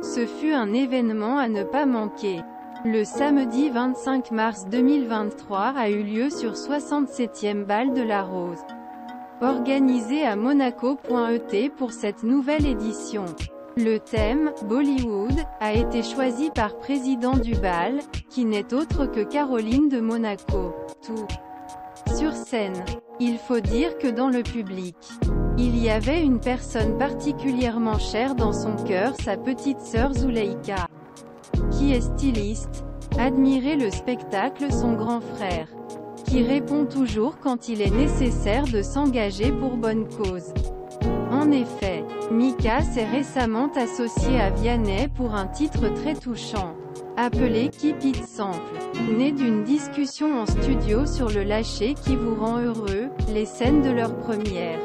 Ce fut un événement à ne pas manquer. Le samedi 25 mars 2023 a eu lieu sur 67e Bal de la Rose, organisé à Monaco.et pour cette nouvelle édition. Le thème, Bollywood, a été choisi par président du bal, qui n'est autre que Caroline de Monaco. Tout. Sur scène. Il faut dire que dans le public, il y avait une personne particulièrement chère dans son cœur, sa petite sœur Zuleika, qui est styliste. Admirer le spectacle, son grand frère, qui répond toujours quand il est nécessaire de s'engager pour bonne cause. En effet, Mika s'est récemment associée à Vianney pour un titre très touchant, appelé Keep It Simple, né d'une discussion en studio sur le lâcher qui vous rend heureux, les scènes de leur première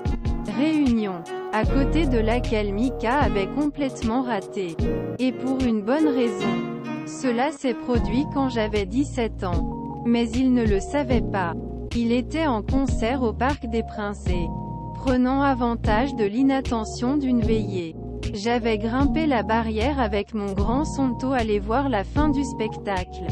réunion, à côté de laquelle Mika avait complètement raté. Et pour une bonne raison. Cela s'est produit quand j'avais 17 ans. Mais il ne le savait pas. Il était en concert au Parc des Princes et, prenant avantage de l'inattention d'une veillée, j'avais grimpé la barrière avec mon grand Sonto aller voir la fin du spectacle.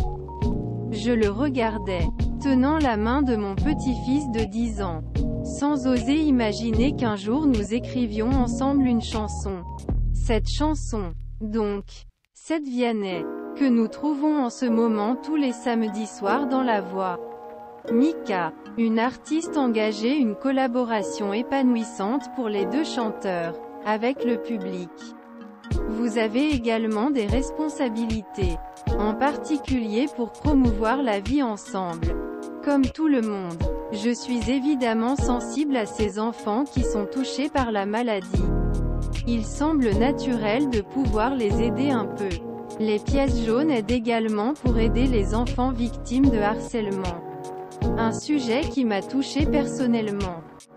Je le regardais, tenant la main de mon petit-fils de 10 ans, sans oser imaginer qu'un jour nous écrivions ensemble une chanson. Cette chanson, donc, cette Vianney, que nous trouvons en ce moment tous les samedis soirs dans la voix. Mika, une artiste engagée, une collaboration épanouissante pour les deux chanteurs, avec le public. Vous avez également des responsabilités, en particulier pour promouvoir la vie ensemble. Comme tout le monde, je suis évidemment sensible à ces enfants qui sont touchés par la maladie. Il semble naturel de pouvoir les aider un peu. Les pièces jaunes aident également pour aider les enfants victimes de harcèlement. Un sujet qui m'a touché personnellement.